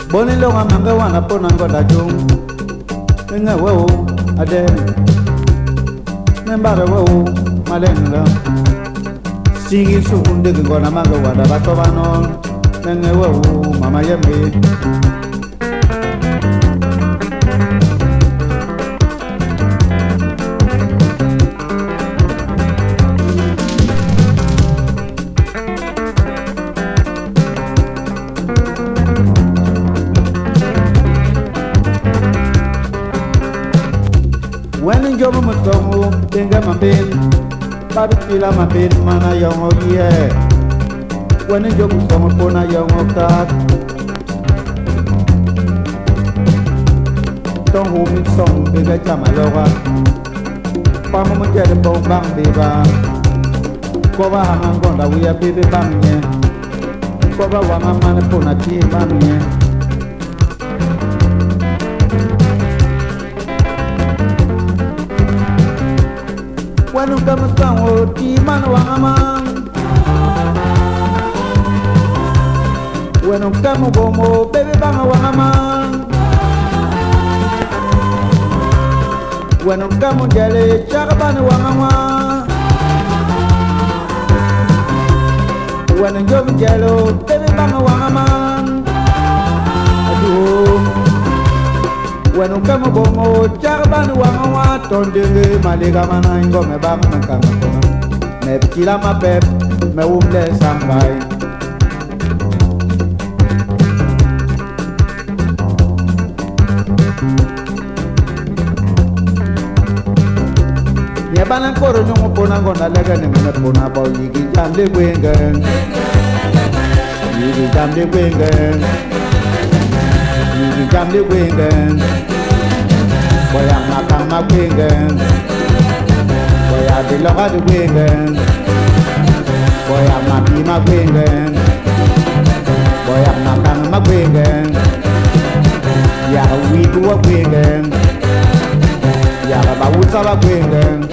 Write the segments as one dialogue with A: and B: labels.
A: Boni lo ngamanga wana pona ngoda jung Nga wo adem Nembara wo malenga Sigi sukunde ngona manga wada batobano Nga wo mama yembe When you go to home, think I'm a bit, but feel I'm a bit, man, a young of yeah. When you go to home, upon a young of that, don't hold me some big a Jamaloga. Pama Jelly Bone Bang Beba, Cover Hamangonda, we are baby bang, yeah. Cover one man upon a tea bang, yeah. When you come down, oh, man, when you come home, baby, bang, when you come on jelly, charaban, when you go jello, baby, bang, when you come home, charaban, Tonde maliga mana ingo me bang mangkang me pila ma pep me umle sambai ya banan koro nyongo pona ngona lega ne me pona ba yigi jamde wengen yigi jamde wengen yigi jamde wengen Boya makang magwingen Boya diloka duwingen Boya mapi magwingen Boya makang magwingen Ya widu wagwingen Ya bawusa wagwingen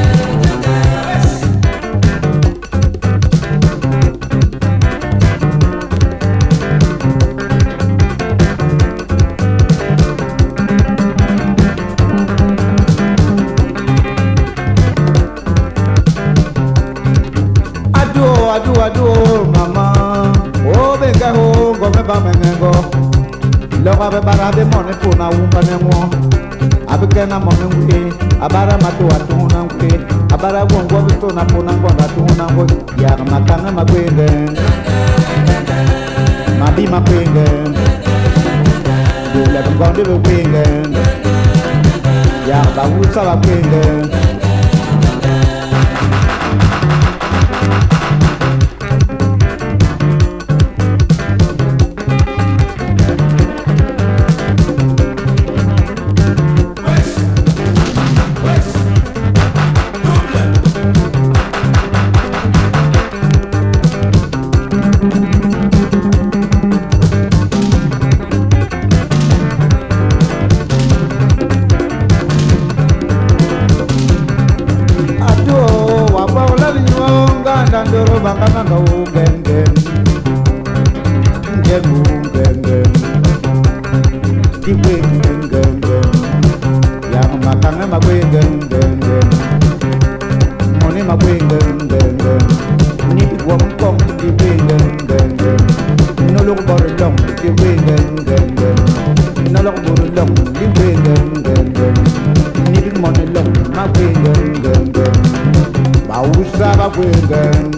A: Aduh mama oh benga ho go me ba mengo lo ga be bara be mone puna umba nemo abike na mone ngwe abara matu atu na ngwe abara gongo be to na puna ngonda tu na ngwe ya makanga magwenge mabi mapenge dole ngonde be wenge ya ba usa ba wenge Dandoro bakana no gengem gemu gengem diwe gengem yang makanga magwe gengem moni magwe gengem ni wong kong diwe gengem no lo bor long diwe gengem no lo bor long diwe gengem ni moni long magwe gengem Bausa bagwegen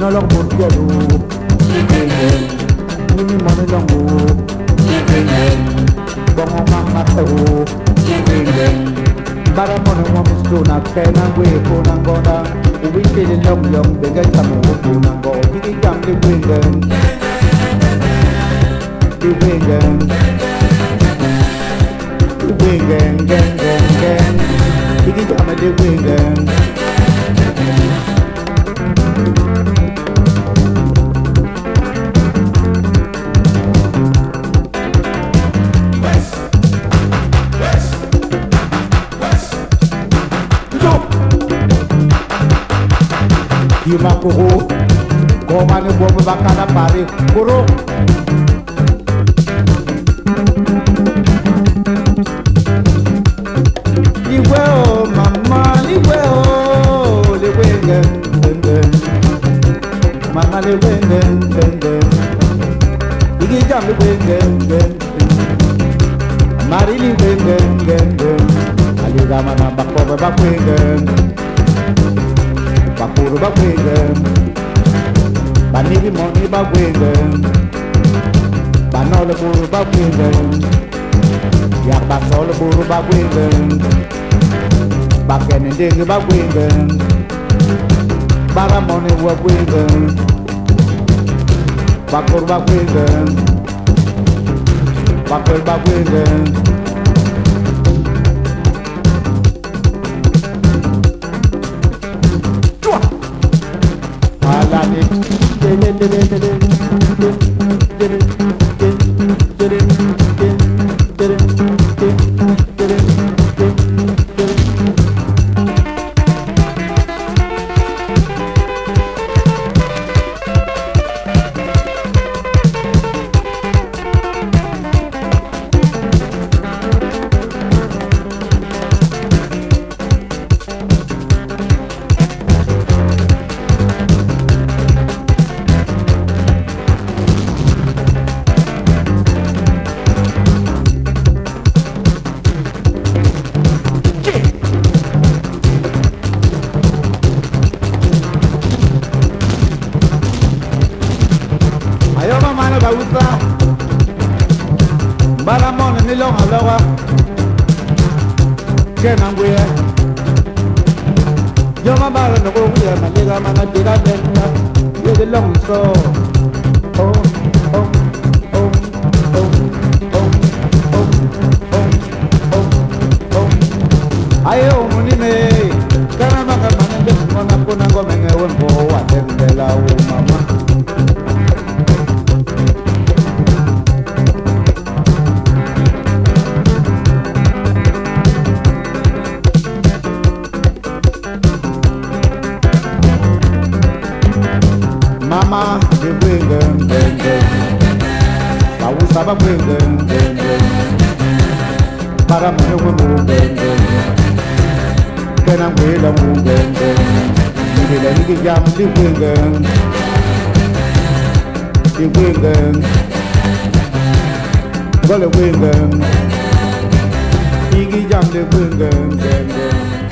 A: no long bur jalu dibingen ni mone longu dibingen bongo mangatu dibingen bara mone wamustu na kena we kunangoda uwite de long yong benga tamu kunango digi jam dibingen dibingen dibingen gen gen gen digi jam dibingen Yuma kuro, komane bobo bakana pare kuro. Liwe o mama, liwe o, liwe ngen ngen, mama liwe ngen ngen, igi jam liwe ngen ngen, mari liwe ngen ngen, aliga mana bakko bakwe ngen. Bakuru bagwegen, banigi moni bagwegen, banole buru bagwegen, yak basole buru bagwegen, bakene ndege bagwegen, bara moni bagwegen, bakuru bagwegen, bakul bagwegen. Ayo mama ba uta bara mon ni lo halawa kenangwe yo ma bara no go ya ma lega mana tira denta ye de long so oh oh oh oh oh oh oh oh ayo muni me kana maka mana de mona kuna go menge won bo wa tembela o mama Mama, the wingem, I was a wingem, but I'm a woman, can I wait a woman? You did any jam the wingem, go the wingem, Iggy jam the wingem.